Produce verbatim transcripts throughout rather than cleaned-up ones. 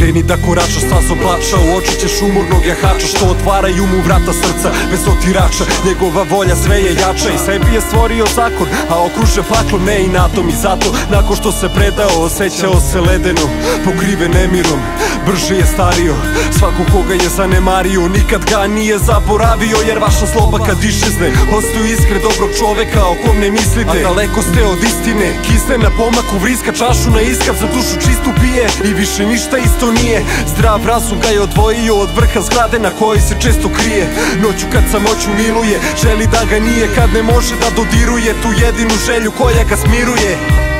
Kreni da koračaš, stazom plača, u oči ćeš umornog jahača što otvaraju mu vrata srca bez otirača. Njegova volja sve je jača i sebi je stvorio zakon, a okružen faklom ne inatom. I zato, nakon što se predao, osjećao se ledeno, pokriven nemirom. Brže je stario, svako koga je zanemario, nikad ga nije zaboravio. Jer vaša zloba kad išezne, ostaju iskre dobrog čoveka o kom ne mislite. A daleko ste od istine, kisne na pomaku, vriska čašu na iskav, za dušu čistu pije i više ništa isto nije. Zdrav razum ga je odvojio od vrha zgrade na kojoj se često krije. Noću kad samoću miluje, želi da ga nije kad ne može da dodiruje tu jedinu želju koja ga smiruje.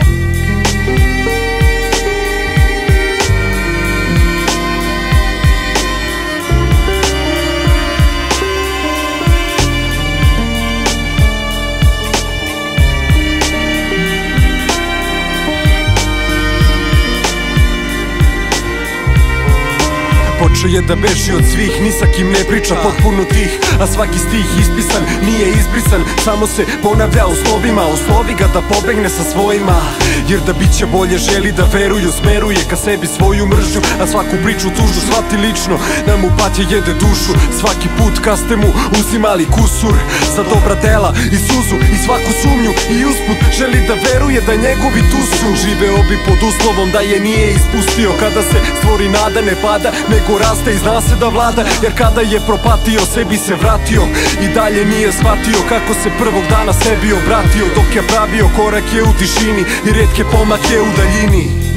Počeo je da beži od svih, ni sa kim ne priča, potpuno tih. A svaki stih ispisan, nije izbrisan, samo se ponavlja u slovima. Oslovi ga da pobegne sa svojima, jer da bit će bolje želi da veruju. Smeruje ka sebi svoju mržnju, a svaku priču tužu shvati lično, da mu patnja jede dušu. Svaki put kad ste mu uzimali kusur za dobra dela i suzu i svaku sumnju, i usput želi da veruje da njegovi tu su. Živeo bi pod uslovom da je nije ispustio, kada se stvori nada ne pada, nego raste i zna se da vlada. Jer kada je propatio, sebi se vratio i dalje nije shvatio kako se prvog dana sebi obratio. Dok je pravio korak je u tišini i retke pomake u daljini.